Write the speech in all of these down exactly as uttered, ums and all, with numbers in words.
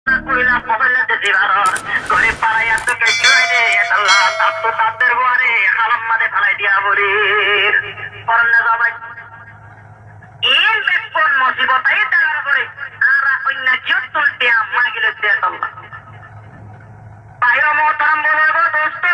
কইলা মোবাইলতে দিবারর গরে পাড়াইয়া তো কেছুই রে আল্লাহ তাপ তো তাদের গোয়ারে হালাম মাদে ফলাই দিয়া বরির পরনে যাবাই ইন বেপন মুসিবত আই তার করে আর অন্য কেউ তুলতে আমা গেলে দে আল্লাহ পায়ো মোহতারাম বলবো দোস্ত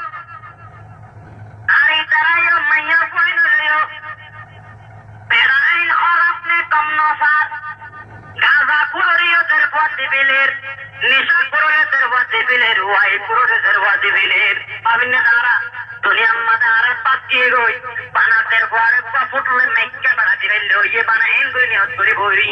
আরে তারাইও মাইয়া কইনো লিও পেরাইন খরাপনে কম নসার গাজা কুলরিও দের বদিবিলের নিশা কুরলে দের বদিবিলের ওয়াই কুরলে দের বদিবিলের আবিনে দারা দুনিয়া মাদে আরে পাকি গই বানাতের পরে ফুটলে মেক্কা বাড়া দিলে ইয়ে বানা এন গই নিয়ত করি বরি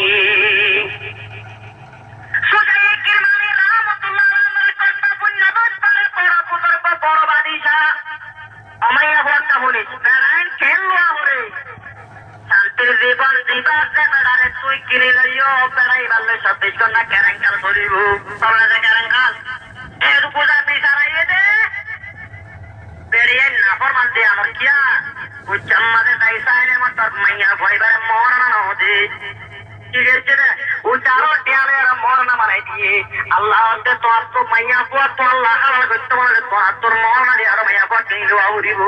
সুজায়ে কিরমানি রাহমাতুল্লাহ আলাইহি কর্তা পুণ্যবাদ পারে পড়া পুতর বড় বাদিশা আমাইয়া বলতা বলি নারায়ণ খেলওয়া হরে শান্তির জীবন দিবাসে বেড়ারে তুই কিনে লইও বেড়াই ভালো সতীশ কন্যা ক্যারেঙ্কার করিব তোমরা যে ক্যারেঙ্কার এর পূজা পিছাড়াইয়ে দে বেরিয়ে নাফর মানতে আমার কিয়া ওই জম্মাদের তাই সাইনে মতর মাইয়া ভয়বার মরনা না হতে কি গেছে রে ও চারো টিয়ালে আর মরনা বানাই দিয়ে আল্লাহ হতে তো আর তো মাইয়া বুয়া তো আল্লাহ হালাল করতে বলে তো আর তোর মরনা দিয়ে আর মাইয়া বুয়া কিনে দেওয়া উড়িব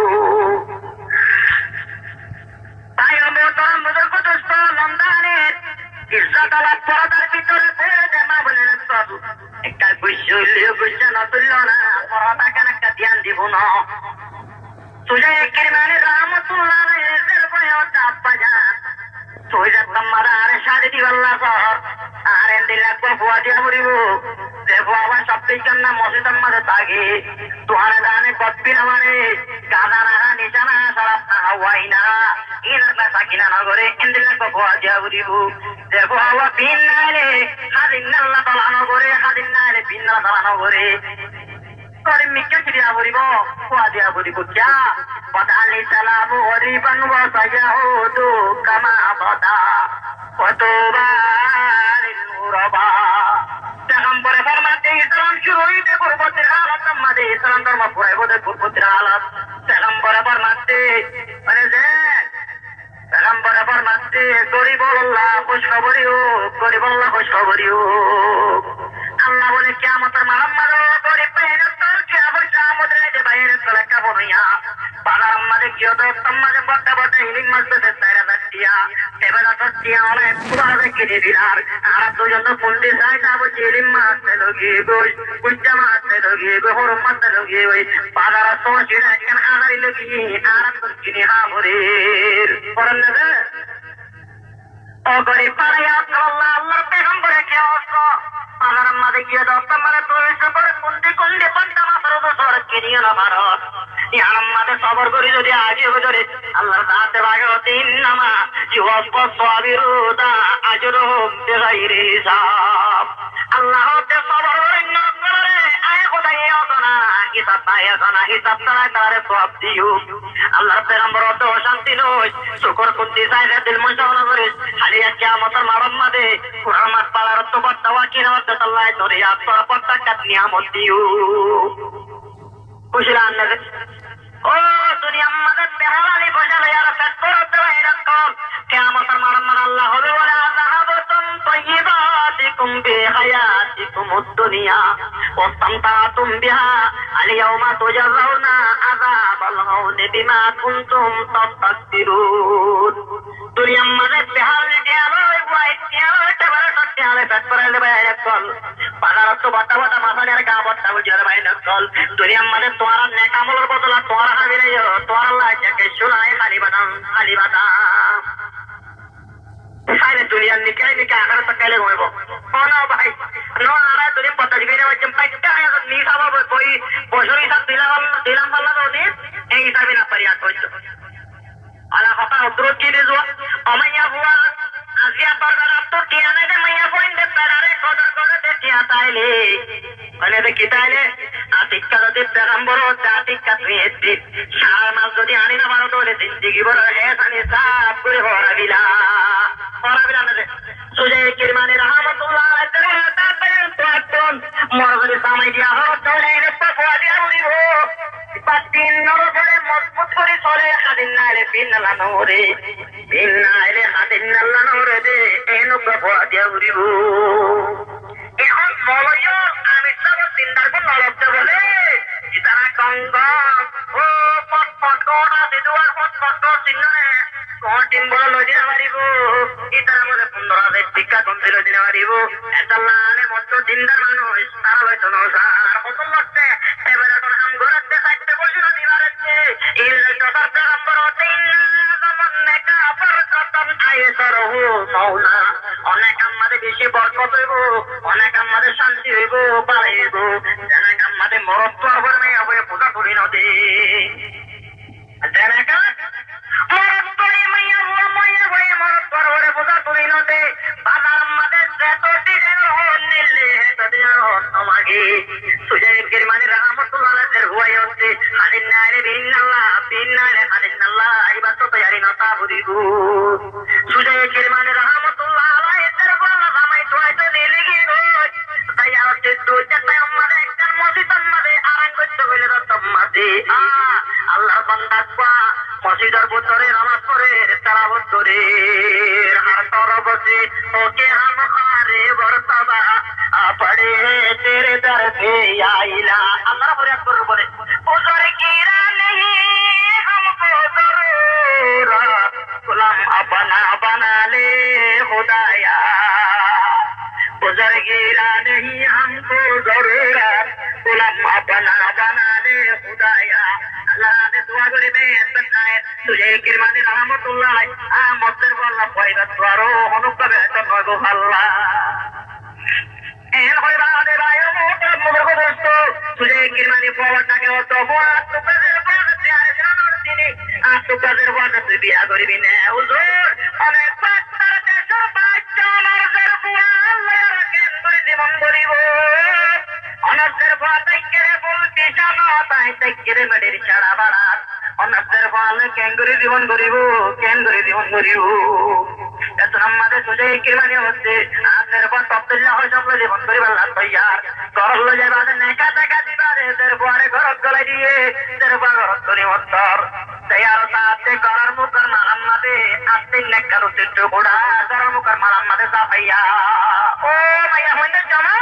তাই আমি তোর বুজুর্গ দোস্ত লন্ডনের ইজ্জত আলাপ পরদার ভিতরে ফেলে দে মা বলে বাবু একটা গুইছে হইলেও গুইছে না তুলল না পরদা কেন একটা ধ্যান দিব না তুঝে কিরমানি রাহমাতুল্লাহ আলাইহির বয় চাপা যা তুই যাতাম মারা আরে শাদি দিবাল্লাহ সর আরে দিলা কো ফুয়া দিয়া মরিব দেখো আবার সব থেকে না মসজিদের মাঝে থাকে তোমার দানে কপি না মানে গাদা না নিচানা সরাব না হওয়াই না ইনার পেশা কিনা না করে ইন্দিলা কো ফুয়া দিয়া মরিব দেখো আবার পিন নাইলে হাদিন আল্লাহ তাআলা না করে হাদিন নাইলে পিন না তাআলা না করে করে মিকে দিয়া মরিব ফুয়া দিয়া মরিব কিয়া বদালি সালামু গরিবান ওয়া সায়াউদু কামা বদা কতবালিল মুরাবা পেগম্বরে ফরমাতে ইসলাম শুরু হইতে পূর্বতের হালত আমাদের ইসলাম ধর্ম পুরাই বোধে পূর্বতের হালত পেগম্বরে ফরমাতে মানে যে পেগম্বরে ফরমাতে গরিব আল্লাহ খুশখবরি হোক গরিব আল্লাহ খুশখবরি হোক আল্লাহ বলে কিয়ামতের মালাম মারো গরিব বাইরে তোর কিয়া বসা মুদ্রে যে বাইরে তোলা কাবরিয়া বাজার আমাদের কিয় তো তোমাদের বড়টা বড়টা ইলিম মাসে তাইরা যাচ্ছিয়া এবারে সত্যিয়া অনেক পুরাবে কিনে দিলার আর দুজন তো ফোন দিয়ে যাই যাবো ইলিম মাসে লগিয়ে গই কুচ্চা মাসে লগিয়ে গই হরম মাসে লগিয়ে গই বাজার সমস্যা এখান আদারি লগিয়ে আর তো কিনে হাবরের পড়েন না ও গরিব পাড়াইয়া আল্লাহ আল্লাহর পেগম্বরে কে অবস্থা বাজার আমাদের গিয়ে দশটা মানে তুই এসে পরে কোনটি কোনটি পান্তা মাথার উপর সড়ক কিনিয়ে না ভারত আমাদের সবর করি যদি আগে ধরে আল্লাহর দাঁতে ভাগে হতে ইন্নামা আজরুহুম বিগাইরি হিসাব আল্লাহ হতে সবর করে আয় খোদাই অতনা হিসাব পায় না হিসাব ছাড়া তারে সওয়াব দিও আল্লাহর পেগম্বর তো শান্তি নয় শুকর কুন্তি সাইরে দিল মনসাওনা করে হালিয়া কিয়ামতের মারম মাদে কুরআন মাত পালার তো বর্তওয়া কিনামত আল্লাহ তোরে আপরা পত্তা কাট নিয়ামত দিও কুশলান না ও দুনিয়া আমাদের পেহালি বসালে আর ফেট করতে বাইরে কল কিয়ামতের মারম মার আল্লাহ হবে বলে আযাহাবতুম তাইয়্যিবাতিকুম বিহায়াতিকুম দুনিয়া ওয়াস্তামতাতুম বিহা আল-ইয়াওমা তুজাযাউনা আযাবাল হাওনি বিমা কুনতুম তাস্তাকবিরুন দুনিয়া আমাদের পেহালি দেয়ালো ওই দেয়ালো এবারে সত্যি আলে ফেট করে বাইরে কল বাজার তো বাটা বাটা মাথায় আর গা বাটা বুঝার বাইরে কল দুনিয়া আমাদের তোমার নেক আমলের বদলা তোমার হাবিলে তোমার আল্লাহ যাকে শুনায় খালি বাদাম খালি বাদাম সাইরে দুনিয়ার নিকাই নিকা আকারে তাকাইলে হইব ও না ভাই নো আরা দুনিয়া পতা দিবে না হচ্ছে পাইটা নি খাবার কই বছর হিসাব দিলাম দিলাম আল্লাহ নদী এই হিসাবে না পারিয়া কইছো আলা কথা উত্তর কি দিছো আমাইয়া বুয়া আজিয়া বারবার তো কিয়ানে দে মাইয়া পয়েন্ট দে তারে কদর করে দে কিয়া তাইলে মানে দে কি তাইলে আতিকার দে পেগম্বর আতিকা তুই সারা মাস যদি আনি না পারো তাহলে জিন্দেগি বড় এসানি সাফ করে হরাবিলা হরাবিলা না দে সুজে কিরমানি রাহমাতুল্লাহ আলাইহি তাআলা তাআলা মরগরি সামাই দিয়া হো তাহলে এর পাফা দিয়া উড়িব পাতিন নর ধরে মজবুত করে চলে খাদিন নাইলে পিন্নালা নরে পিন্নাইলে খাদিন নালা নরে দে এনো পাফা দিয়া উড়িব এখন মল চিহ্ন কঠিন বড় লজিনা মারিব ইতারা বলে পনেরো হাজার টিকা কমতে লজিনা মারিব একটা লালে মতো দিনদার মানুষ তারা হয়তো নৌসার হতো লড়তে এবারে তোর হাম ঘুরাতে চাইতে বলছি না দিবারেছে ইল্লাই তো তার পেগাম্বর হতে ইল্লা জামান্নে কাফর কতন আয়েসর হু মৌলা অনেক আমাদের বেশি বরকত হইব অনেক আমাদের শান্তি হইব পালাইব অনেক আমাদের মরত করবার নাই হবে পূজা করি নদী তেনেকা মরত করি মাইয়া বুয়া মাইয়া হয়ে মরত করবরে পূজা করি নদী বাজার আমাদের যত দিনের হন নিলে এত দিনের হন আমাকে সুজাইব কিরমানি রহমতুল্লাহ আলাইহির হুয়াই হচ্ছে হাদিন নারে বিন্নাল্লাহ বিন্নারে হাদিন আল্লাহ এবার তো তৈরি না তা বুঝিব সুজাইব কিরমানি রহমতুল্লাহ আলাইহির বলা জামাই তোয়াইতে দিলে কি রোজ তাই আর তো যেতে আমাদের একজন মসজিদ আমাদের আরাম করতে হইলে তোমাতে আ আল্লাহর বান্দা কোয়া মসজিদের ভিতরে নামাজ পড়ে তারাবত করে আর তরবতে ওকে হাম খারে বরতবা পড়ে তেরে দর পে আইলা আল্লাহ ফরিয়াদ করে বলে উজর কিরা नहीं हमको जरूरत गुलाम अपना बना ले खुदाया बुजुर्गिरा नहीं हमको जरूरत गुलाम अपना बना ले खुदाया अल्लाह ने दुआ करे में तनाए तुझे किरमानी रहमतुल्लाह आ मस्तर वाला फायदा द्वारो अनुकबे तनो अल्लाह एन होय बादे बायो मोटर मोटर को दोस्तो तुझे किरमानी पावटा के तो हुआ तू कदर बात प्यारे जानर दिनी आ तू कदर बात तू बिया करबी ने हुजूर अनेक पत्थर के सर बाच्चा नजर बुआ अल्लाह रखे तुझे জীবন করিব অনর্থের ফাতাই করে বলতি জানা তাই তাই করে মেডের ছাড়া বাড়া অনর্থের ফালে ক্যাঙ্গুরি জীবন করিব ক্যাঙ্গুরি জীবন করিব এত আমাদের তুঝে কিরমানি হচ্ছে আপনার পর তপ্তিল্লাহ হয় সব জীবন করিবার লাগ তৈয়ার ঘর লো যাবে নেকা টাকা দিবারে দের পরে ঘর গলাই দিয়ে দের পর ঘর করি মত্তর তৈয়ার সাথে করার মুখর মারাম্মাদে আস্তিন নেকার উচিত গোড়া করার মুখর মারাম্মাদে সাফাইয়া ও মাইয়া হইতে জমা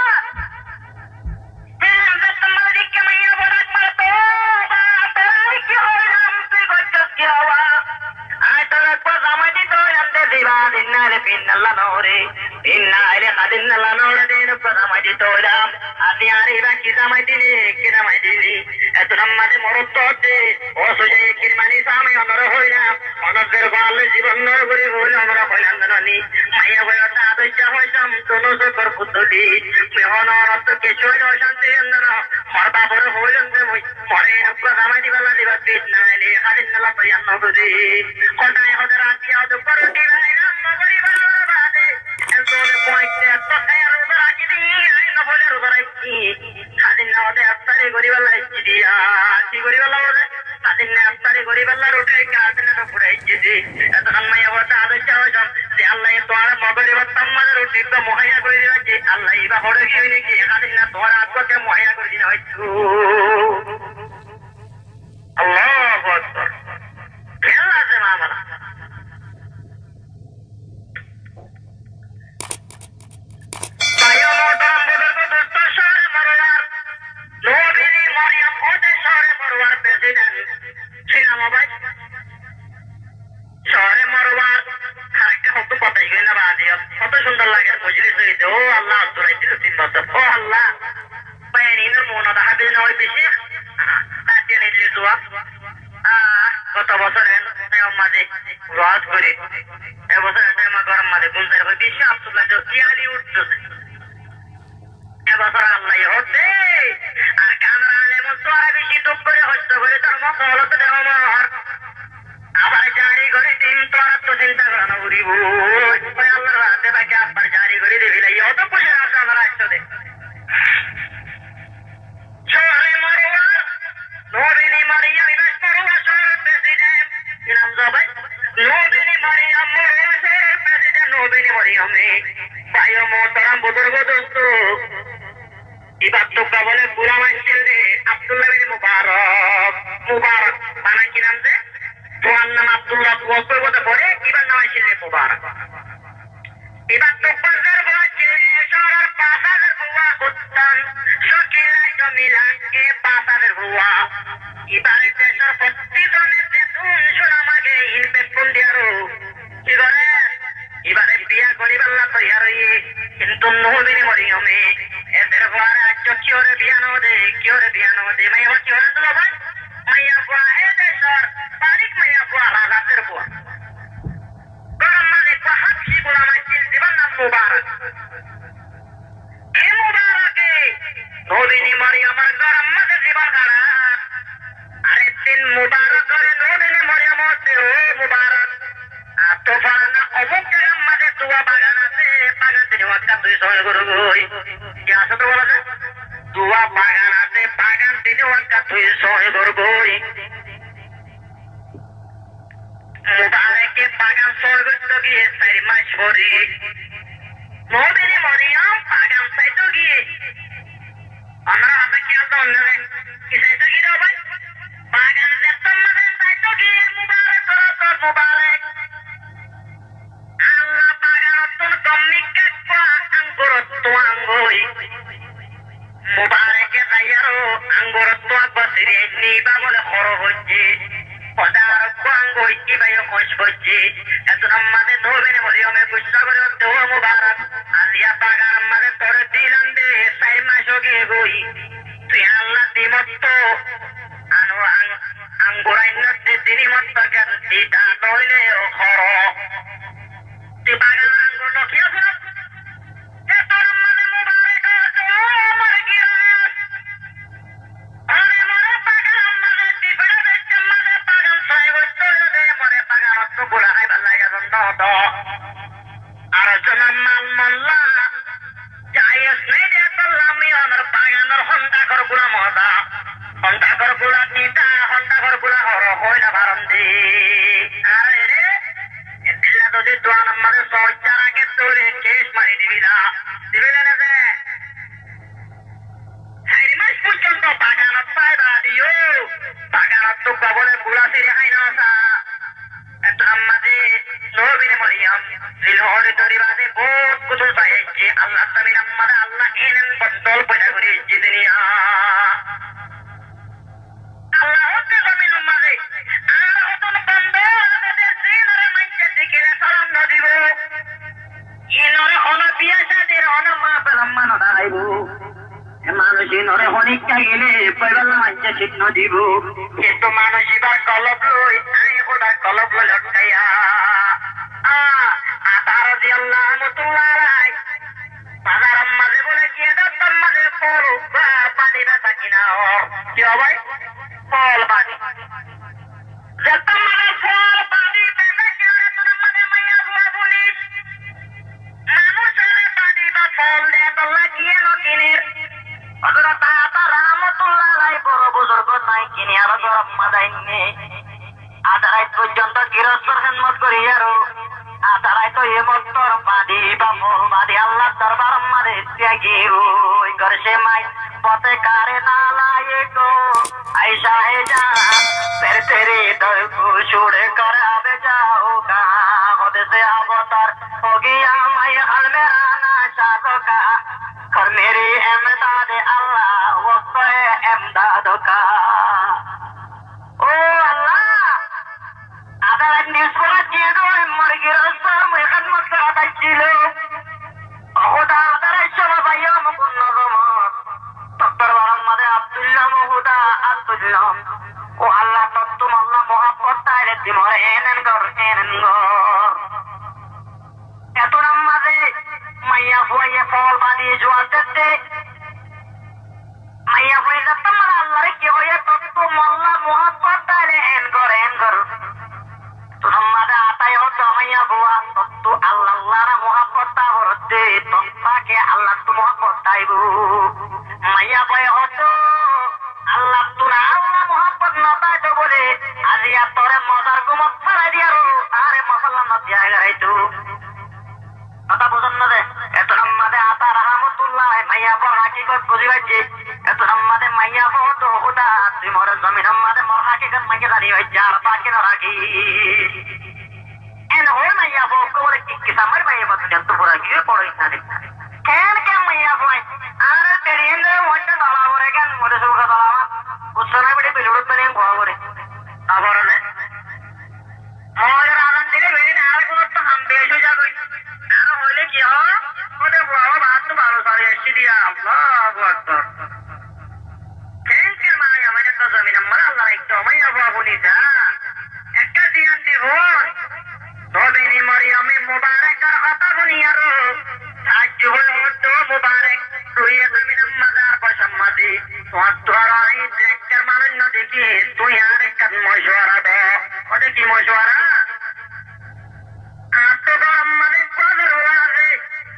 হ্যাঁ তোমার দিকে মাইয়া বড় মারতো বা তাই কি হয় আমতে গচ্ছত কি হওয়া আয় তোর পর জামাই তো আনতে দিবা দিনারে পিন্নাল্লাহ নরে পিন্নারে খাদিনাল্লাহ নরে দিন পর জামাই তো রাম আপনি আরে বাকি জামাই দিলে কি জামাই দিলি এত নামাজে মরত হতে ও সুজে কিরমানি সামে অনর হইরা অনদের ভালো জীবন নর করে হইল আমরা কইলাম জানি মাইয়া বয়তা আদইচা হইতাম তোনো সর পুত্রটি মেহন অত কিছু শান্তি অন্দর মরবা বড় হইলেন মই পরে রূপ জামাই দিবালা দিবা পিট নাইলে খাদিনাল্লাহ প্রিয়ান নবদি কোনায় হদরা দিয়া তো পরটি রাইনা মগরি বাবাদে এতরে পয়তে এত খায়ার উদরা কি দি আই নবলে উদরা কি খাদিনাল্লাহ দে আত্তারে গরিবালা কি দিয়া কি গরিবালা ওরে খাদিনা আত্তারে গরিবালা রুটে কাদিনা তো পড়াইছি দি এত সম্মায় হতা আদইচা হইতাম যে আল্লাহ তোর মগরি বতম্মাদের রুটি তো মুহাইয়া করে দিবা যে আল্লাহ ইবা হড়ে গিয়ে কি খাদিনা তোর আত্মকে মুহাইয়া করে দিনা হইছো আল্লাহু আকবার খেলা আছে মামলা শহরে মরবার খারাপটা হতো কথাই গই না বাদ কত সুন্দর লাগে মজলিস হইতে ও আল্লাহ আব্দুরাইতে তিন বছর ও আল্লাহ পায়নিনের মনে দেখা দিন হয় বেশি তাতে নিলে দোয়া গত বছরের মাঝে ওয়াজ করে এবছর টাইমা গরম মাঝে গুলজার হয়ে বেশি আব্দুল্লাহ ইয়ালি উঠতেছে এবছর আল্লাহ হচ্ছে আর কামরা আলে মস্তরা বেশি দুঃখ করে হস্ত করে তার মহলত দেওয়া মহর আবার জারি করে দিন তোরা তো চিন্তা করানো উড়িব আল্লাহর হাতে তাকে আবার জারি করে দিবি না অত খুশি আছে আমার আসতে শহরে মরুয়া নবীনি মারিয়া বিবাস পড়ুয়া শহর প্রেসিডেন্ট কি নাম সবাই নবীনি মারিয়া মরুয়া শহর প্রেসিডেন্ট নবীনি মারিয়ামে ভাইও মোহতারাম বুজুর্গ দোস্ত এবার তো বলে পুরা মানছেন রে আব্দুল্লাহ বিন মুবারক মুবারক মানে কি নাম যে তোমার নাম আব্দুল্লাহ ওয়াসের মধ্যে পড়ে এবার নাম আছে মুবারক এবার তো বাজার বলছে শহরের পাশার বুয়া উত্তম সকিলাই মিলা এ বাতাদের হুয়া এবারে দেশের প্রতিজনের বেতন সোনামাকে ইনভেস্ট দিয়ারো কি করে এবারে বিয়া করিবার না তৈয়ার হইয়ে কিন্তু নবীর মরিয়মে এদের হওয়ার আজ কিওরে বিয়া নো দে কিওরে বিয়া নো দে মাইয়া কিওরে তো ভাই মাইয়া বুয়া হে দেশের তারিখ মাইয়া বুয়া রাজাতের বুয়া গরম মানে হাসি বুড়া মাইছিল জীবন নাম মুবারক এ মুবারকে নবীনি মরিয়মের গরম মাঝে জীবন খারাপ আরে তিন মুবারক করে নবীনি মরিয়ম হচ্ছে ও মুবারক তোফানা অমুক জায়গার মাঝে তুয়া বাগান আছে বাগান তিনি একটা দুই সময় করু বই কি আছে তো বলা যায় তুয়া বাগান আছে বাগান তিনি একটা দুই সময় করু বই মুবারকে বাগান সয় করতে গিয়ে চারি মাস পরে নবীনি মরিয়ম বাগান চাইতে গিয়ে আমরা হাতে খেয়াল তো অন্য কি চাইতে গিয়ে রে ভাই বাগান যে তোমাদের চাইতে গিয়ে মুবারক করো তোর মুবারক আল্লাহ বাগানতুন কমিকে পা আঙ্গুরত্ব আঙ্গুই মুবারকে যাইয়ারো আঙ্গুরত্ব বসিরে নিবা বলে খরো হচ্ছে পদার আঙ্গুই ইবাই খোঁজ হচ্ছে এত আমাদের ধোবেনে মরিয়মে গুচ্ছা করে দেও মুবারক আজিয়া বাগান আমাদের তোরে দিলাম দে সাই মাস গিয়ে গই তুই আল্লাহ দিমত্ত আনো আঙ্গুরাইন্য দিনি মত্ত কেন দিটা নইলে ও খরো বাগান আঙ্গুর নকিয়া শুনো যে তোর মানে মুবারক আছে আমার গিরাস আরে মরে বাগান আমাদের দিবড়ে দেখতে মানে বাগান ছয় বছর দে মরে বাগান তো গোলা খাই ভাল লাগা জন্য তো আর জন মান মল্লা যাইস নাই দে তোল্লা মি আমার বাগানের হন্ডা কর গুলা মজা হন্ডা কর গুলা দিতা হন্ডা কর গুলা হর হয় না বারন্দি আরে রে এদিলা যদি দোয়া আমাদের সরকার আগে তোরে কেস মারি দিবি না দিবি না রে চারি মাস পর্যন্ত বাগানত পাইবা দিও বাগানত তো কবলে গুলা সিরে হাই না আসা এত আমাদের নবীর মরিয়ম দিলহরে দরিবাদে বহুত কুতুল পাইছে আল্লাহ তামিন আমাদের আল্লাহ এনেন বদল পয়দা করে জিদনিয়া আল্লাহ হতে জমিন আমাদের আর হতন বন্ধ আমাদের জিনরে মাইকে দিকে সালাম ন দিব ইনরে হন বিয়া সাদের হন মা পেলাম্মান দাঁড়াইব মানুষ ইনরে হনিকা গেলে পয়বাল্লা মাইকে ঠিক ন দিব কিন্তু মানুষ এবার কলব লই আই খোদা কলব লই লটকাইয়া আ আতার দি আল্লাহ মুতুল্লাহ রাই বাজার মাঝে বলে কি এটা তোমাদের ফল বা পানি না থাকি না কি হবে ফল পানি যে তোমাদের ফল পানি বেঁচে গেলে তোমাদের মাইয়া বুয়া বলি মানুষের পানি বা ফল দেয় তো লাগিয়ে নকিনের হযরত আতা রাহমাতুল্লাহ আলাইহি বড় বুজুর্গ নাই কিনে আর গরম মাদাইনে আদারাই পর্যন্ত গৃহস্থর খেদমত করি আরো আদারাই তো এমত্তর পানি বা ফল বাদে আল্লাহ দরবার মারে ত্যাগী ওই করছে মাই পথে কারে না লাগে গো ऐसा है जहाँ फिर तेरे दर को छोड़ कर अब जाओगा खुद से अवतार हो गया मैं हल मेरा नाशादो का कर मेरी इमदाद अल्लाह वक्त है इमदादो का ओ अल्लाह अगर निस्बत किए तो मर गिरा सर मैं खिदमत कराता चिलो खुदा अगर शब भैया मुकुन्ना डॉक्टर बारम मदे अब्दुल्लाह मुहुदा अब्दुल्लाह ओ अल्लाह तत्तुम अल्लाह मोहब्बत ताइले दिमर एनन कर एनन कर एतो नमाजे मैया हुए फल बादी जुआते मैया हुए तमरा अल्लाह रे के होए तत्तुम अल्लाह मोहब्बत ताइले एन कर एन कर तो नमाजे आताय हो तो मैया बुआ तत्तु अल्लाह अल्लाह रा मोहब्बत ता होते तत्ता के अल्लाह तु मोहब्बत ताइबु মাইয়া বয় হতো আল্লাহ তোরা আল্লাহ মোহাম্মদ নতা তো বলে আজিয়া তোরে মজার গুমত ছড়াই দিয়ারো আরে মশলা ন দিয়া গাইতো কথা বুঝন না দে এত নামাদে আতা রাহমাতুল্লাহ মাইয়া বড় হাকিকত বুঝি পাইছে এত নামাদে মাইয়া বড় তো খুদা তুই মোর জমিন নামাদে মোর হাকিকত মাইয়া জানি হই যার বাকি না রাখি এন হো মাইয়া বড় কোরে কি কি সামর মাইয়া বড় যত পুরা গিয়ে পড়ই না কেন কেন মাইয়া বয় আর তেরিন্দে মোটা বাবা ওরে কেন করে তারপরে মহাজের আদান দিলে বেরিয়ে আর কোনো তো হাম বেশ হয়ে যাবে আর হইলে কি হয় ওদের বাবা ভাত তো ভালো সারি এসে দিয়া আল্লাহু আকবার কেন মানে আমাদের তো জমিন আমরা আল্লাহ একটু আমি বাবু নিতা একটা দিয়ান দিব নবীনি মরিয়মে মুবারকার কথা বলি আর সাহায্য হলো তো মুবারক তুই জমিন মাজার পছন্দি তোর আই দেখের মানুষ না দেখি তুই আর একটা মশওয়ারা দে ওটা কি মশওয়ারা আতো গরম মানে কদর আছে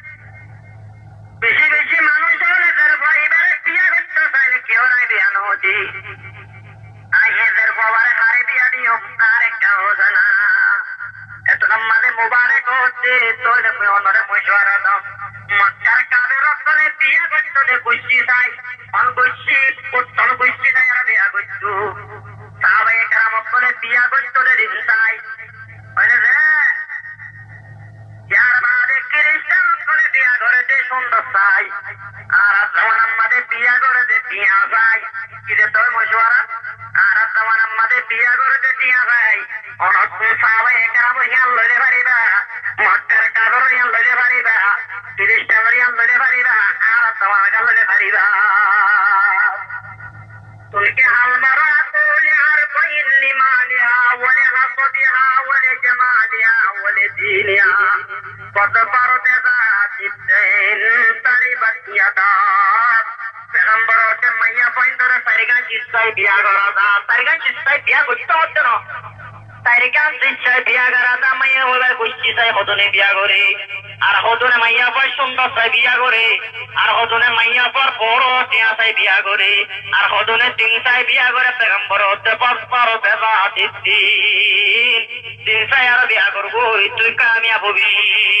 বেশি বেশি মানুষ হলে তার পরিবারে বিয়া করতে চাইলে কেউ নাই বিয়ানো হতি আইহেদের বাবারে হারে বিয়া দিও আর একটা হতো না এত নামাজে মুবারক হচ্ছে তো দেখো অন্যরে মশওয়ারা দাও মক্কার কাদের রক্তনে বিয়া করতে দে গুষ্টি চাই অনগুষ্টি উত্তর গুষ্টি চাই আর বিয়া করতো সাহাবায়ে কেরাম বলে বিয়া করতে দে দিন চাই বলে রে যার বাদে খ্রিস্টান করে বিয়া করে দে সুন্দর চাই আর জওয়ান মাদে বিয়া করে দে টিয়া চাই কি রে তোর মশওয়ারা আর জওয়ান মাদে বিয়া করে দে টিয়া চাই অনক সাহাবায়ে কেরাম হিয়াল লইলে পারিবা মক্কার কাদের হিয়াল লইলে পারিবা খ্রিস্টান হিয়াল লইলে পারিবা আর জওয়ান হিয়াল লইলে পারিবা তুলকে হাল মারা তুলে আর কইন লিমানিয়া ওয়ালে হাসদিহা ওয়ালে জামালিয়া ওয়ালে দিনিয়া কত পারতে জাতিতেন তারি বাতিয়াদা পেগম্বর ওতে মাইয়া পয়েন্টরে সারিগা চিস্তাই বিয়া করা দা সারিগা চিস্তাই বিয়া করতে হচ্ছে না সারিগা চিস্তাই বিয়া করা দা মাইয়া ওবার কুষ্টি চাই হদনে বিয়া করে আর হদনে মাইয়া পর সুন্দর চাই বিয়া করে আর হদনে মাইয়া পর বড় টিয়া চাই বিয়া করে আর হদনে তিন চাই বিয়া করে পেগম্বর ওতে পর দেবা দিন তিন চাই আর বিয়া করবো তুই কামিয়াব হবি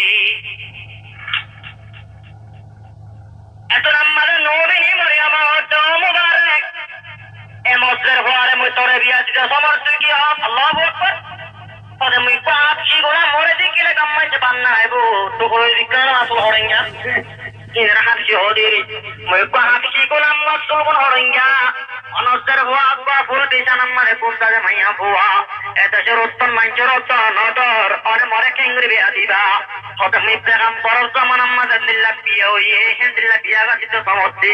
এত নাম্বারে নবীনি মরিয়ম তো মুবারক এ মসজিদের হওয়ারে মুই তোরে বিয়া দিতে সমর্থ কি আল্লাহু আকবার তবে মুই পাপ শিগোনা মরে দিকিলে কামাইতে বান্না আইবো তো কই দিকান আসল হরেঙ্গা ইনরা হাবশি হদিরি মুই পাপ শিগোনা মসল কোন হরেঙ্গা অনজর হওয়া আব্বা ফুল দিশা নাম্বারে কুমদারে মাইয়া বুয়া এত শরতন মাইচর তো নদর অনে মরে কেঙ্গরি বিয়া দিবা হতে মুই পেগাম্বর জামান আম্মাদ দিল্লাহ বিয়া হইয়ে হেদিল্লাহ বিয়া গাছিত সমর্থি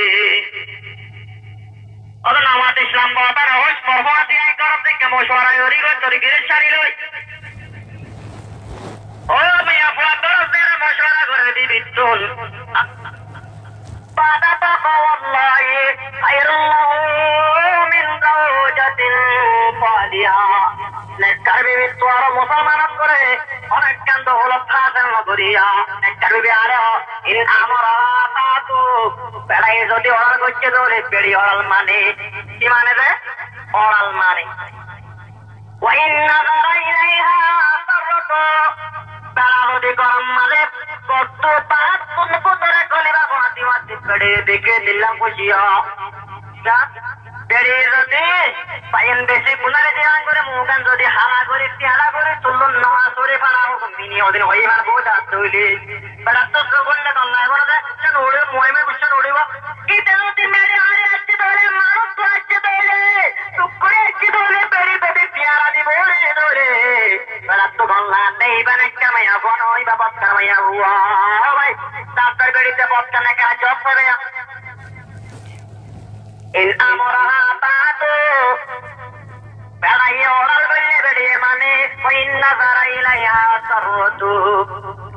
অদন আমাদ ইসলাম বাবার হোস পরমাতি আই করব দেখে মশওয়ারা হরি গো তোর গিরশানি লই ও মিয়া ফুয়া তোর দেরা মশওয়ারা করে দিবি তুল বাদা তো ওয়াল্লাহি খায়রুল্লাহু মিন যাওজাতিন ফালিয়া নেকার বিবি তোর মুসলমান করে অনেক কান্দ হলো কাজের নগরিয়া নেকার বিবি আর ইন আমরা তাতু পেড়াই যদি অরাল করছে ধরে পেড়ি অরাল মানে কি মানে রে অরাল মানে ওয়াইন নাযারা ইলাইহা তারতু পেড়া যদি গরম মানে কত পাঁচ কোন কোতরে কলিবা মাটি মাটি পেড়ে দেখে দিলাম খুশিয়া পেড়ি যদি পাইন বেশি পুনরে ধ্যান করে মুখান যদি হালা করে পেয়ালা করে তুলুন না সরে পারা মিনি ওদিন হইবার বোঝা তৈলি বেড়া তো বললে দল্লাই বলে দেন ওড়ে মহিমে বুঝছেন ওড়িব এটা যদি মেরে আরে আসছে ধরে মানুষ তো আসছে ধরে টুক করে আসছে ধরে পেড়ি পেড়ি পেয়ারা দিব রে ধরে বেড়া তো দল্লা নেই বান একটা মাইয়া বন হইবা বৎকার মাইয়া হুয়া ভাই ডাক্তার বেড়িতে বৎকার না কেন জব করে ইন আমরা তাতু বেড়াই ওরাল বললে বেড়ে মানে ওই নাজারা ইলাইহা তারতু